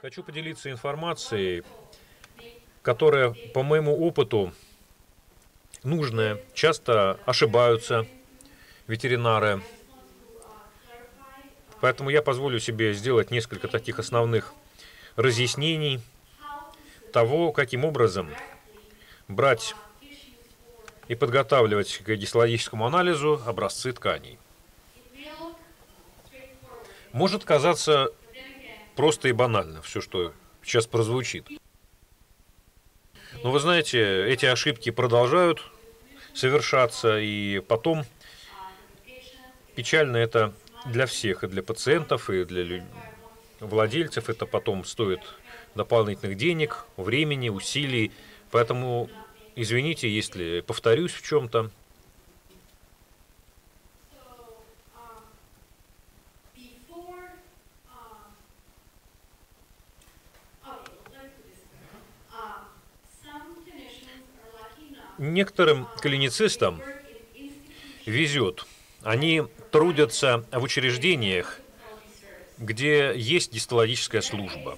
Хочу поделиться информацией, которая, по моему опыту, нужная. Часто ошибаются ветеринары. Поэтому я позволю себе сделать несколько таких основных разъяснений того, каким образом брать и подготавливать к гистологическому анализу образцы тканей. Может казаться просто и банально все, что сейчас прозвучит. Но вы знаете, эти ошибки продолжают совершаться, и потом печально это для всех, и для пациентов, и для владельцев. Это потом стоит дополнительных денег, времени, усилий. Поэтому извините, если повторюсь в чем-то. Некоторым клиницистам везет. Они трудятся в учреждениях, где есть гистологическая служба.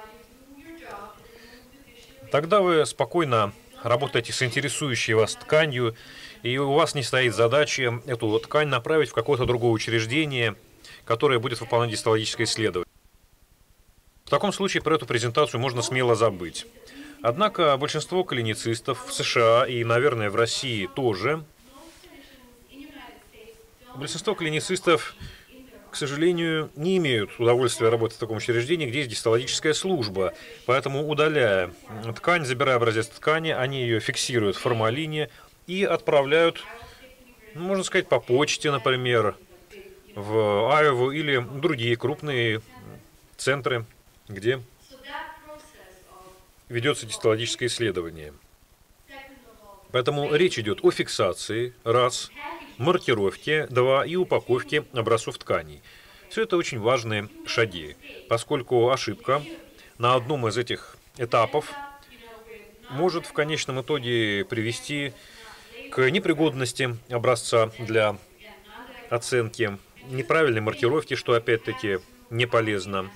Тогда вы спокойно работаете с интересующей вас тканью, и у вас не стоит задача эту ткань направить в какое-то другое учреждение, которое будет выполнять гистологическое исследование. В таком случае про эту презентацию можно смело забыть. Однако большинство клиницистов в США и, наверное, в России тоже, большинство клиницистов, к сожалению, не имеют удовольствия работать в таком учреждении, где есть гистологическая служба. Поэтому, удаляя ткань, забирая образец ткани, они ее фиксируют в формалине и отправляют, можно сказать, по почте, например, в Айову или другие крупные центры, где ведется гистологическое исследование. Поэтому речь идет о фиксации, раз, маркировке, два, и упаковке образцов тканей. Все это очень важные шаги, поскольку ошибка на одном из этих этапов может в конечном итоге привести к непригодности образца для оценки, неправильной маркировки, что опять-таки не полезно.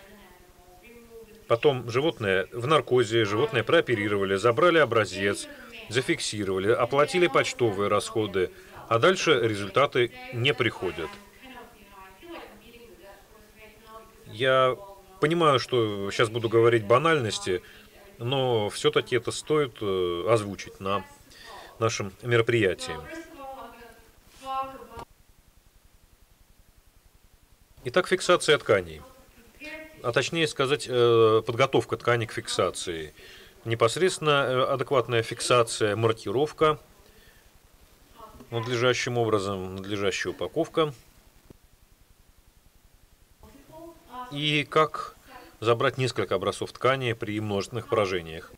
Потом животное в наркозе, животное прооперировали, забрали образец, зафиксировали, оплатили почтовые расходы, а дальше результаты не приходят. Я понимаю, что сейчас буду говорить банальности, но все-таки это стоит озвучить на нашем мероприятии. Итак, фиксация тканей. А точнее сказать, подготовка ткани к фиксации. Непосредственно адекватная фиксация, маркировка надлежащим образом, надлежащая упаковка. И как забрать несколько образцов ткани при множественных поражениях.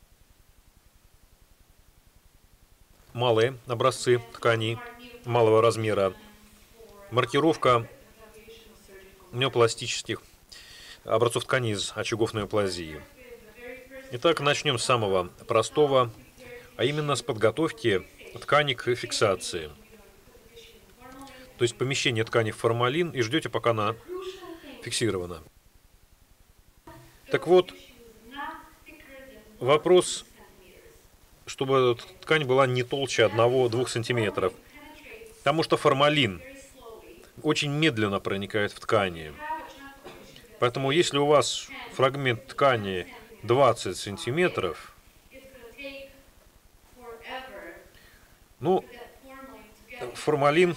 Малые образцы тканей малого размера. Маркировка неопластических образцов тканей из очагов неоплазии. Итак, начнем с самого простого, а именно с подготовки ткани к фиксации. То есть помещение ткани в формалин и ждете, пока она фиксирована. Так вот, вопрос, чтобы ткань была не толще 1-2 сантиметров, потому что формалин очень медленно проникает в ткани. Поэтому, если у вас фрагмент ткани 20 сантиметров, ну, формалин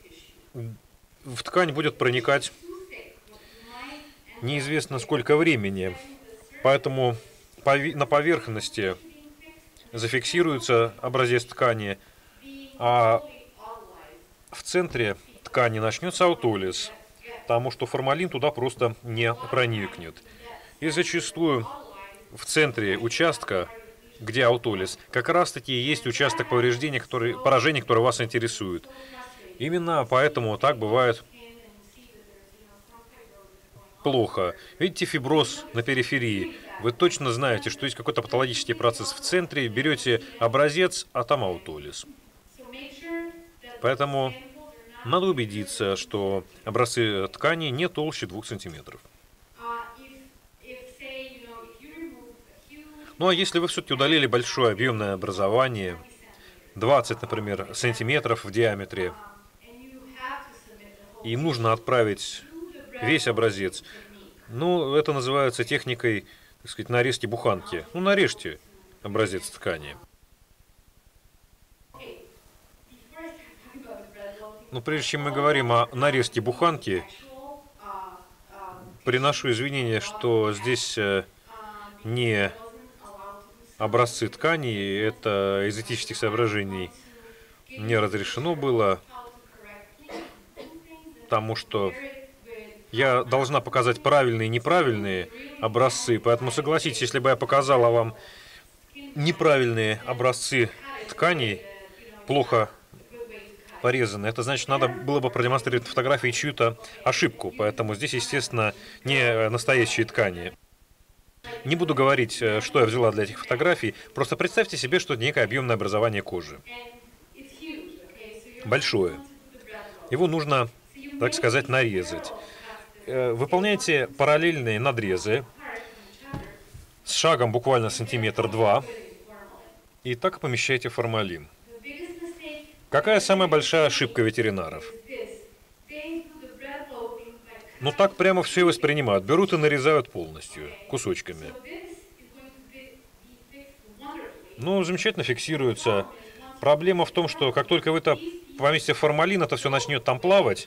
в ткань будет проникать неизвестно сколько времени. Поэтому на поверхности зафиксируется образец ткани, а в центре ткани начнется аутолиз, потому что формалин туда просто не проникнет. И зачастую в центре участка, где аутолиз, как раз-таки есть участок поражения, который вас интересует. Именно поэтому так бывает плохо. Видите фиброз на периферии? Вы точно знаете, что есть какой-то патологический процесс в центре, берете образец, а там аутолиз. Поэтому надо убедиться, что образцы ткани не толще 2 сантиметров. Ну а если вы все-таки удалили большое объемное образование, 20, например, сантиметров в диаметре, и нужно отправить весь образец, ну, это называется техникой, так сказать, нарезки буханки. Ну, нарежьте образец ткани. Но прежде чем мы говорим о нарезке буханки, приношу извинения, что здесь не образцы ткани, это из этических соображений не разрешено было, потому что я должна показать правильные и неправильные образцы, поэтому согласитесь, если бы я показала вам неправильные образцы тканей, плохо порезаны, это значит, надо было бы продемонстрировать фотографии чью-то ошибку, поэтому здесь, естественно, не настоящие ткани. Не буду говорить, что я взяла для этих фотографий, просто представьте себе, что это некое объемное образование кожи. Большое. Его нужно, так сказать, нарезать. Выполняйте параллельные надрезы с шагом буквально сантиметр-два, и так помещайте формалин. Какая самая большая ошибка ветеринаров? Ну так прямо все и воспринимают. Берут и нарезают полностью, кусочками. Ну, замечательно фиксируется. Проблема в том, что как только вы это поместите в формалин, это все начнет там плавать.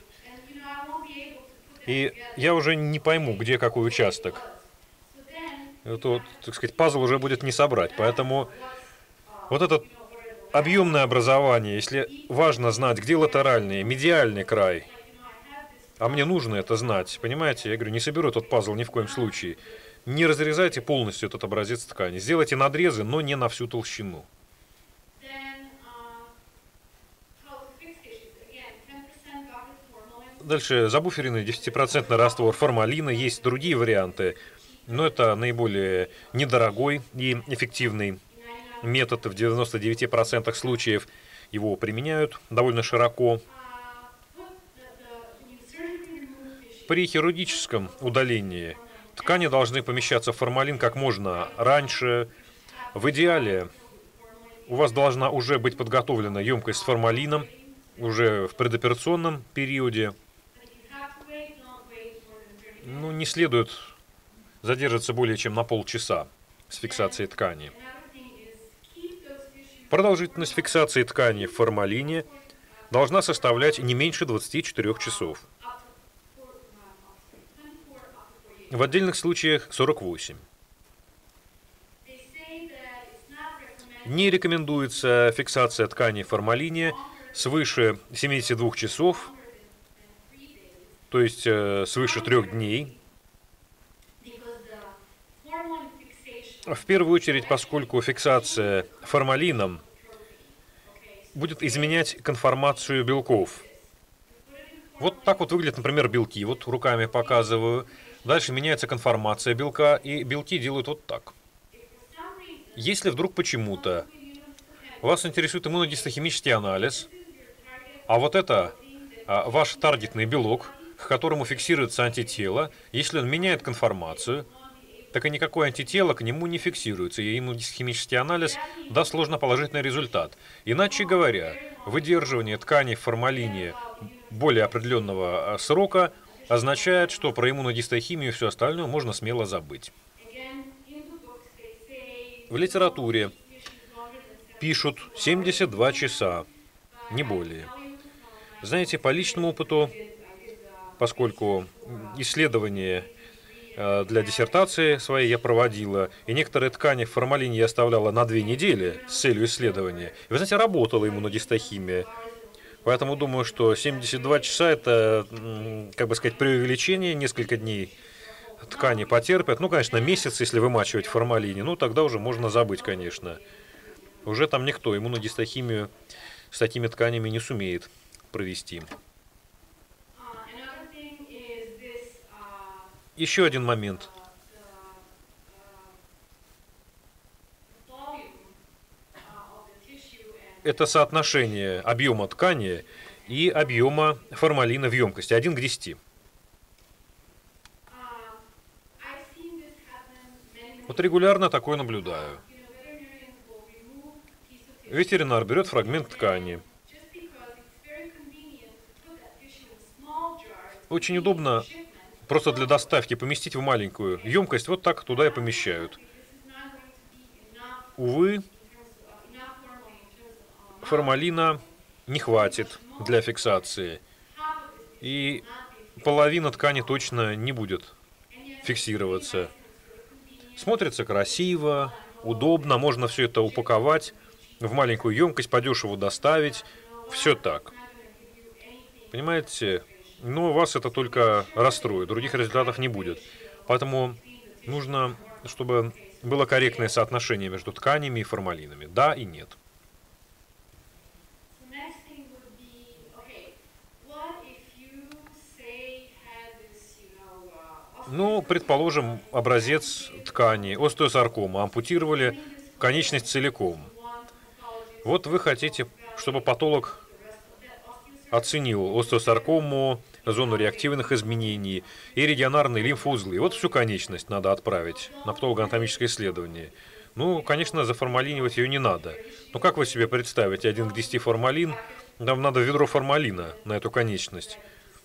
И я уже не пойму, где какой участок. Это, так сказать, пазл уже будет не собрать. Поэтому вот этот объемное образование, если важно знать, где латеральный, медиальный край, а мне нужно это знать, понимаете? Я говорю, не соберу этот пазл ни в коем случае. Не разрезайте полностью этот образец ткани. Сделайте надрезы, но не на всю толщину. Дальше забуференный 10% раствор формалина. Есть другие варианты, но это наиболее недорогой и эффективный метод. В 99% случаев его применяют довольно широко. При хирургическом удалении ткани должны помещаться в формалин как можно раньше. В идеале у вас должна уже быть подготовлена емкость с формалином уже в предоперационном периоде. Ну, не следует задерживаться более чем на полчаса с фиксацией ткани. Продолжительность фиксации ткани в формалине должна составлять не меньше 24 часов. В отдельных случаях 48. Не рекомендуется фиксация ткани в формалине свыше 72 часов, то есть свыше 3 дней. В первую очередь, поскольку фиксация формалином будет изменять конформацию белков. Вот так вот выглядят, например, белки. Вот руками показываю. Дальше меняется конформация белка, и белки делают вот так. Если вдруг почему-то вас интересует иммуногистохимический анализ, а вот это ваш таргетный белок, к которому фиксируется антитело, если он меняет конформацию, так и никакое антитело к нему не фиксируется, и иммуногистохимический анализ даст ложноположительный результат. Иначе говоря, выдерживание тканей в формалине более определенного срока означает, что про иммуногистохимию и все остальное можно смело забыть. В литературе пишут 72 часа, не более. Знаете, по личному опыту, поскольку исследования для диссертации своей я проводила, и некоторые ткани в формалине я оставляла на 2 недели с целью исследования. И, вы знаете, работала иммуногистохимия. Поэтому думаю, что 72 часа это, как бы сказать, преувеличение, несколько дней ткани потерпят. Ну, конечно, месяц, если вымачивать в формалине, ну, тогда уже можно забыть, конечно. Уже там никто иммуногистохимию с такими тканями не сумеет провести. Еще один момент. Это соотношение объема ткани и объема формалина в емкости 1 к 10. Вот регулярно такое наблюдаю. Ветеринар берет фрагмент ткани. Очень удобно просто для доставки поместить в маленькую емкость, вот так туда и помещают. Увы, формалина не хватит для фиксации. И половина ткани точно не будет фиксироваться. Смотрится красиво, удобно, можно все это упаковать в маленькую емкость, подешеву доставить. Все так. Понимаете? Но вас это только расстроит, других результатов не будет. Поэтому нужно, чтобы было корректное соотношение между тканями и формалинами. Да и нет. Ну, предположим, образец ткани, остеосаркома, ампутировали конечность целиком. Вот вы хотите, чтобы патолог оценил остеосаркому, зону реактивных изменений и регионарные лимфоузлы. Вот всю конечность надо отправить на патологоанатомическое исследование. Ну, конечно, заформалинивать ее не надо. Но как вы себе представите 1 к 10 формалин? Нам надо ведро формалина на эту конечность.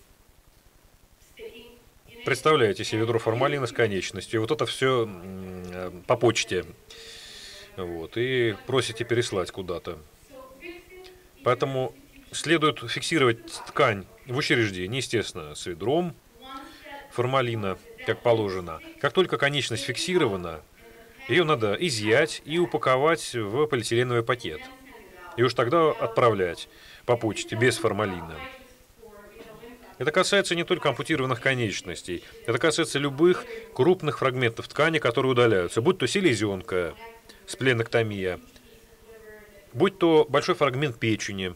Представляете себе ведро формалина с конечностью. И вот это все по почте. Вот, и просите переслать куда-то. Поэтому следует фиксировать ткань в учреждении, естественно, с ведром формалина, как положено. Как только конечность фиксирована, ее надо изъять и упаковать в полиэтиленовый пакет. И уж тогда отправлять по почте без формалина. Это касается не только ампутированных конечностей. Это касается любых крупных фрагментов ткани, которые удаляются. Будь то селезенка, спленэктомия, будь то большой фрагмент печени.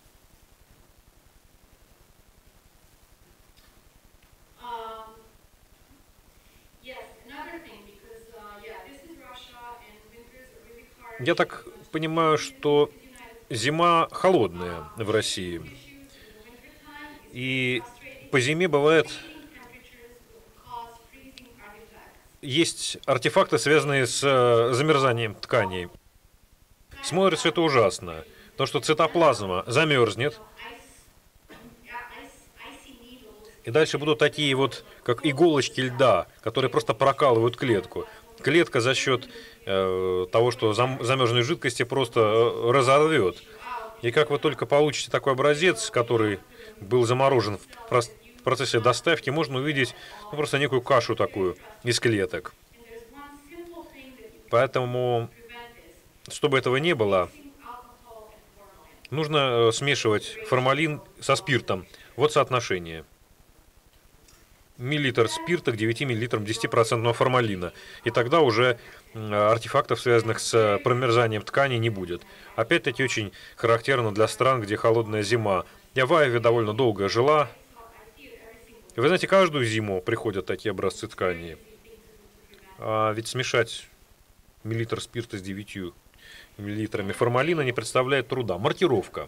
Я так понимаю, что зима холодная в России. И по зиме бывает, есть артефакты, связанные с замерзанием тканей. Смотрится это ужасно, потому что цитоплазма замерзнет. И дальше будут такие вот, как иголочки льда, которые просто прокалывают клетку. Клетка за счет того, что замерзшей жидкости просто разорвет. И как вы только получите такой образец, который был заморожен в процессе доставки, можно увидеть просто некую кашу такую из клеток. Поэтому, чтобы этого не было, нужно смешивать формалин со спиртом. Вот соотношение. Миллилитр спирта к 9 миллилитрам 10% формалина. И тогда уже артефактов, связанных с промерзанием тканей, не будет. Опять-таки очень характерно для стран, где холодная зима. Я в Айове довольно долго жила. Вы знаете, каждую зиму приходят такие образцы тканей. А ведь смешать миллилитр спирта с 9 миллилитрами формалина не представляет труда. Маркировка.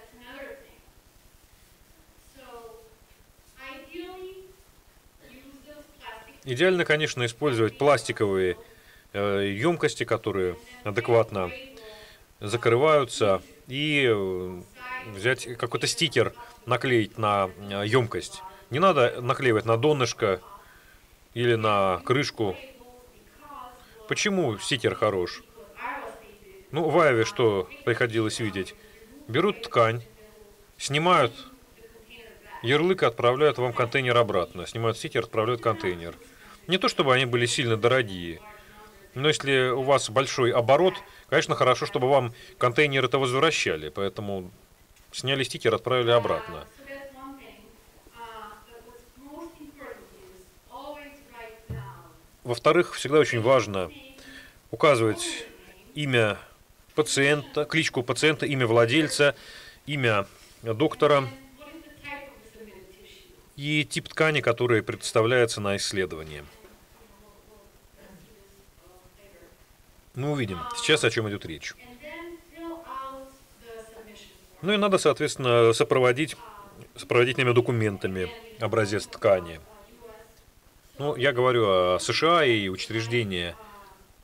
Идеально, конечно, использовать пластиковые емкости, которые адекватно закрываются, и взять какой-то стикер, наклеить на емкость. Не надо наклеивать на донышко или на крышку. Почему стикер хорош? Ну, в Айове что приходилось видеть? Берут ткань, снимают ярлык и отправляют вам контейнер обратно. Снимают стикер, отправляют контейнер. Не то чтобы они были сильно дорогие, но если у вас большой оборот, конечно, хорошо, чтобы вам контейнер это возвращали. Поэтому сняли стикер, отправили обратно. Во-вторых, всегда очень важно указывать имя пациента, кличку пациента, имя владельца, имя доктора и тип ткани, который представляется на исследование. Мы увидим сейчас, о чем идет речь. Ну и надо, соответственно, сопроводить сопроводительными документами образец ткани. Ну, я говорю о США и учреждения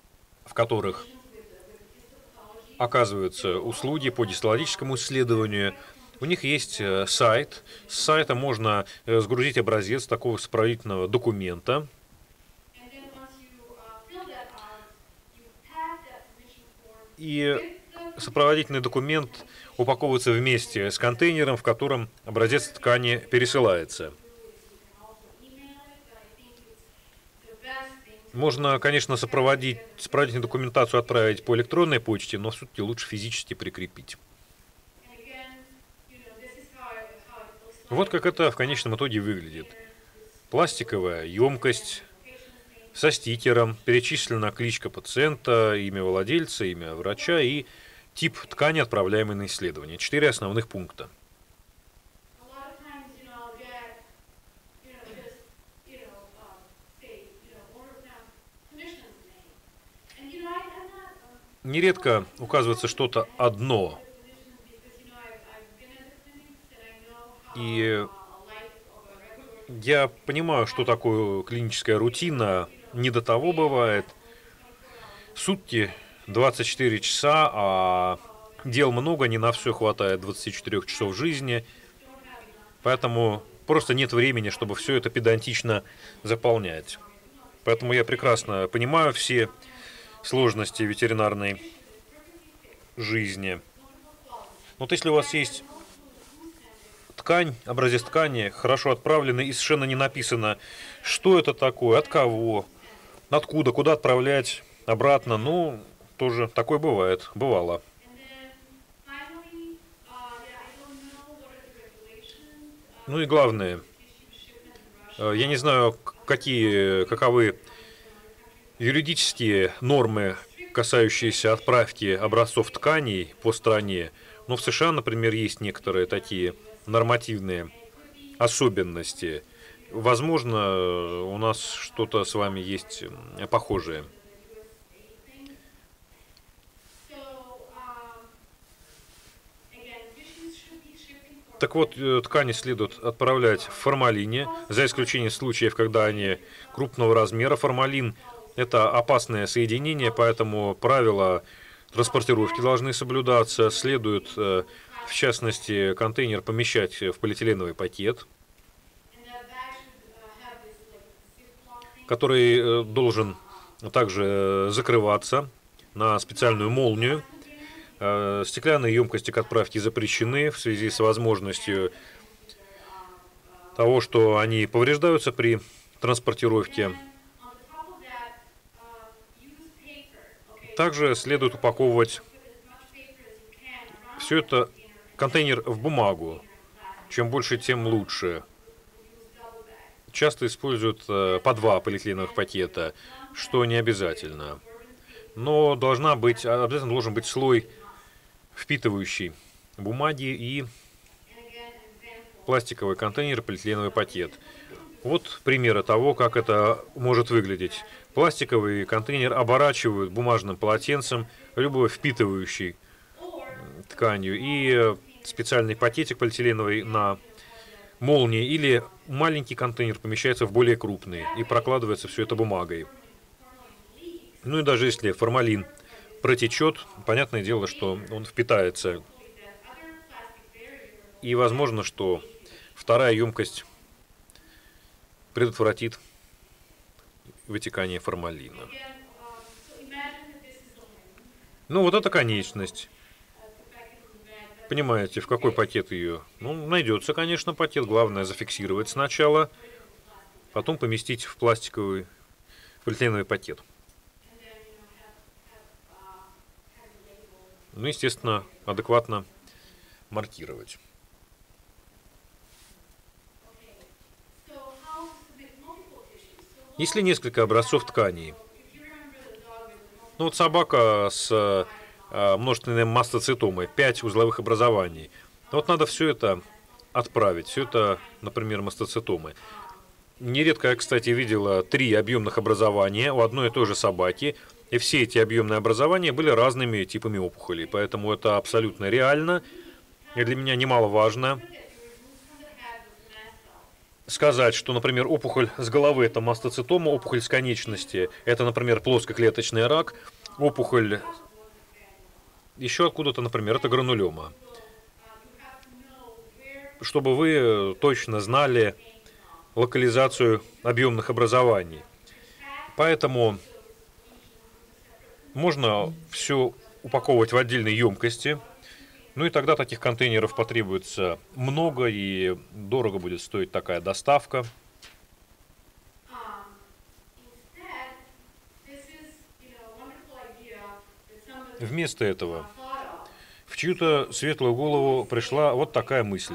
в которых оказываются услуги по гистологическому исследованию. У них есть сайт. С сайта можно сгрузить образец такого сопроводительного документа. И сопроводительный документ упаковывается вместе с контейнером, в котором образец ткани пересылается. Можно, конечно, сопроводительную документацию отправить по электронной почте, но все-таки лучше физически прикрепить. Вот как это в конечном итоге выглядит. Пластиковая емкость со стикером, перечислена кличка пациента, имя владельца, имя врача и тип ткани, отправляемой на исследование. 4 основных пункта. Нередко указывается что-то одно. И я понимаю, что такое клиническая рутина. Не до того бывает. Сутки, 24 часа, а дел много, не на все хватает 24 часов жизни. Поэтому просто нет времени, чтобы все это педантично заполнять. Поэтому я прекрасно понимаю все сложности ветеринарной жизни. Вот если у вас есть ткань, образец ткани, хорошо отправленный и совершенно не написано, что это такое, от кого, откуда, куда отправлять, обратно, ну, тоже такое бывает, бывало. Ну и главное, я не знаю, каковы юридические нормы, касающиеся отправки образцов тканей по стране, но в США, например, есть некоторые такие нормативные особенности. Возможно, у нас что-то с вами есть похожее. Так вот, ткани следует отправлять в формалине, за исключением случаев, когда они крупного размера. Формалин – это опасное соединение, поэтому правила транспортировки должны соблюдаться. Следует, в частности, контейнер помещать в полиэтиленовый пакет, который должен также закрываться на специальную молнию. Стеклянные емкости к отправке запрещены в связи с возможностью того, что они повреждаются при транспортировке. Также следует упаковывать все это, контейнер, в бумагу. Чем больше, тем лучше. Часто используют по 2 полиэтиленовых пакета, что не обязательно. Но обязательно должен быть слой впитывающий бумаги и пластиковый контейнер, полиэтиленовый пакет. Вот примеры того, как это может выглядеть. Пластиковый контейнер оборачивают бумажным полотенцем, любой впитывающей тканью, и специальный пакетик полиэтиленовый на молнии, или маленький контейнер помещается в более крупный и прокладывается все это бумагой. Ну и даже если формалин протечет, понятное дело, что он впитается. И возможно, что вторая емкость предотвратит вытекание формалина. Ну вот это конечность. Понимаете, в какой пакет ее? Ну, найдется, конечно, пакет. Главное зафиксировать сначала, потом поместить в пластиковый полиэтиленовый пакет. Ну, естественно, адекватно маркировать. Если несколько образцов тканей, ну вот собака с множественной мастоцитомой, 5 узловых образований, вот надо все это отправить, все это, например, мастоцитомы. Нередко я, кстати, видела 3 объемных образования у одной и той же собаки, и все эти объемные образования были разными типами опухолей, поэтому это абсолютно реально, и для меня немаловажно сказать, что, например, опухоль с головы – это мастоцитома, опухоль с конечности – это, например, плоскоклеточный рак. опухоль еще откуда-то, например, это гранулема. Чтобы вы точно знали локализацию объемных образований. Поэтому можно все упаковывать в отдельные емкости. Ну и тогда таких контейнеров потребуется много, и дорого будет стоить такая доставка. Вместо этого в чью-то светлую голову пришла вот такая мысль.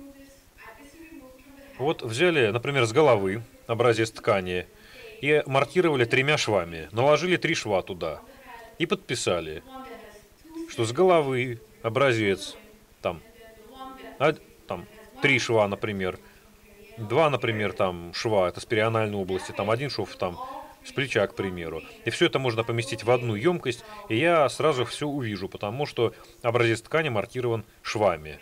Вот взяли, например, с головы образец ткани и маркировали 3 швами, наложили 3 шва туда и подписали, что с головы образец там, там 3 шва, например, 2, например, там шва, это с перианальной области, там 1 шов там с плеча, к примеру. И все это можно поместить в одну емкость, и я сразу все увижу, потому что образец ткани маркирован швами.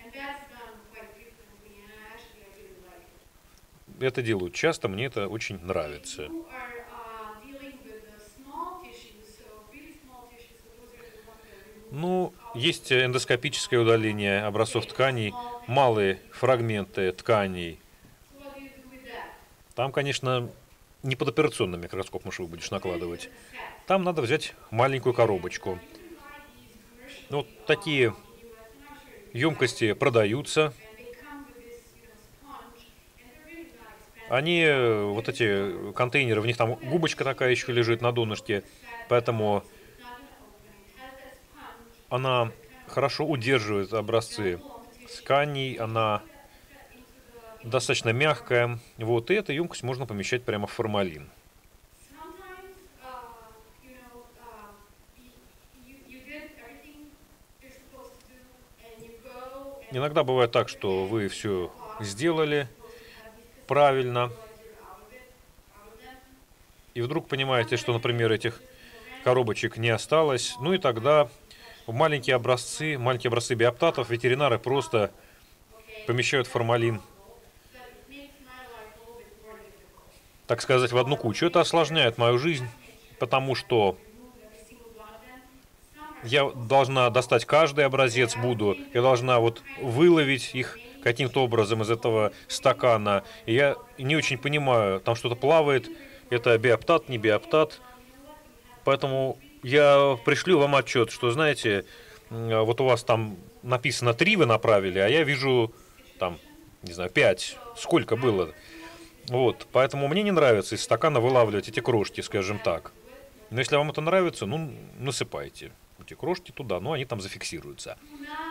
Это делают часто, мне это очень нравится. Ну, есть эндоскопическое удаление образцов тканей, малые фрагменты тканей. Там, конечно, не под операционным микроскопом что будешь накладывать. Там надо взять маленькую коробочку. Вот такие емкости продаются. Они, вот эти контейнеры, в них там губочка такая еще лежит на донышке, поэтому она хорошо удерживает образцы тканей, она достаточно мягкая. Вот, и эту емкость можно помещать прямо в формалин. Иногда бывает так, что вы все сделали правильно, и вдруг понимаете, что, например, этих коробочек не осталось. Ну и тогда в маленькие образцы биоптатов ветеринары просто помещают формалин, так сказать, в одну кучу. Это осложняет мою жизнь, потому что я должна достать каждый образец, я должна вот выловить их каким-то образом из этого стакана. И я не очень понимаю, там что-то плавает, это биоптат, не биоптат. Поэтому я пришлю вам отчет, что, знаете, вот у вас там написано 3 вы направили, а я вижу там, не знаю, 5. Сколько было? Вот, поэтому мне не нравится из стакана вылавливать эти крошки, скажем так. Но если вам это нравится, ну, насыпайте эти крошки туда, но они там зафиксируются.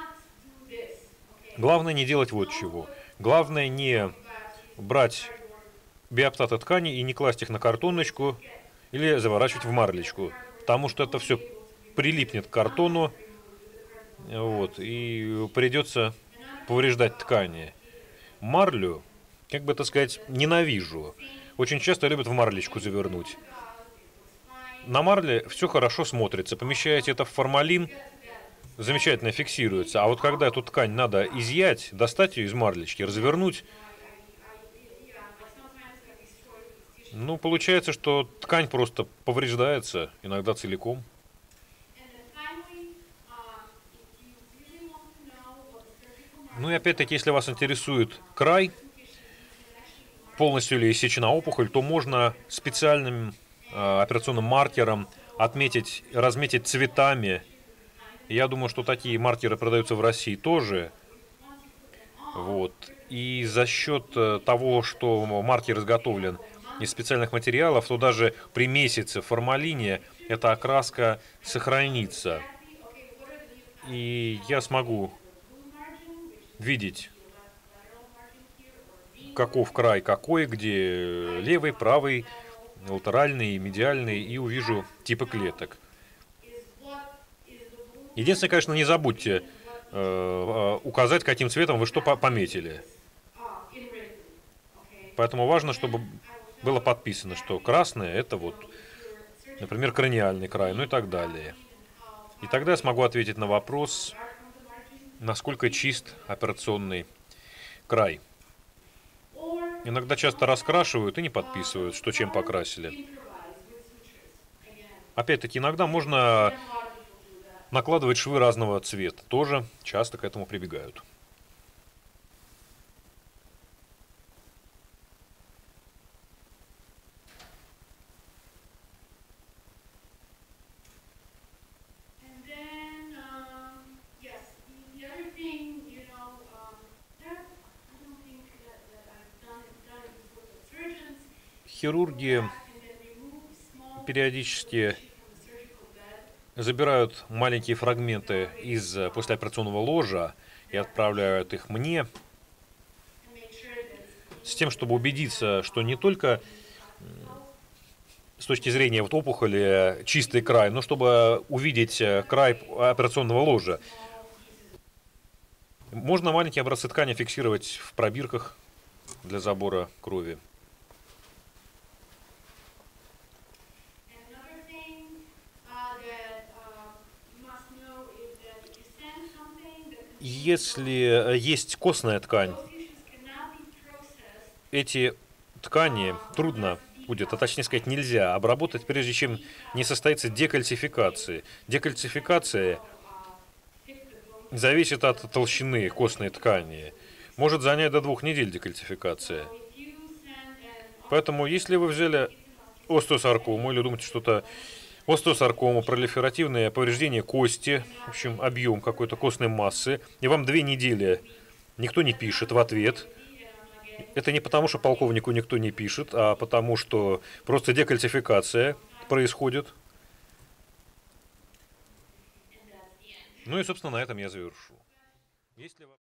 Главное не делать вот чего. Главное не брать биоптаты ткани и не класть их на картоночку или заворачивать в марлечку, потому что это все прилипнет к картону, вот, и придется повреждать ткани. Марлю, как бы это сказать, ненавижу. Очень часто любят в марлечку завернуть. На марле все хорошо смотрится. Помещаете это в формалин, замечательно фиксируется. А вот когда эту ткань надо изъять, достать ее из марлечки, развернуть, ну, получается, что ткань просто повреждается, иногда целиком. Ну и опять-таки, если вас интересует край, полностью ли иссечена опухоль, то можно специальным операционным маркером разметить цветами. Я думаю, что такие маркеры продаются в России тоже. Вот. И за счет того, что маркер изготовлен из специальных материалов, то даже при месяце в формалине эта окраска сохранится. И я смогу видеть, каков край какой, где левый, правый, латеральный, медиальный, и увижу типы клеток. Единственное, конечно, не забудьте указать, каким цветом вы что пометили. Поэтому важно, чтобы было подписано, что красное — это вот, например, краниальный край, ну и так далее. И тогда я смогу ответить на вопрос, насколько чист операционный край. Иногда часто раскрашивают и не подписывают, что чем покрасили. Опять-таки, иногда можно накладывать швы разного цвета. Тоже часто к этому прибегают. And then, yes, the other thing, I don't think that I've done it before, but surgeons go Хирурги back and then remove small периодически tissue from the surgical bed забирают маленькие фрагменты из послеоперационного ложа и отправляют их мне and make sure that it's с тем, чтобы убедиться, что не только с точки зрения вот опухоли чистый край, но чтобы увидеть край операционного ложа. Можно маленькие образцы ткани фиксировать в пробирках для забора крови. another thing that you must know is that if you send something that Если есть костная ткань, those tissues cannot be processed эти ткани трудно будет, а точнее сказать нельзя, обработать, прежде чем не состоится декальцификация. Декальцификация зависит от толщины костной ткани. Может занять до 2 недель декальцификация. if you send an Поэтому, если вы взяли остеосаркому или думаете что-то остеосаркому, пролиферативное повреждение кости, в общем, объем какой-то костной массы, и вам 2 недели никто не пишет в ответ, это не потому, что полковнику никто не пишет, а потому, что просто декальцификация происходит. Ну и, собственно, на этом я завершу. Если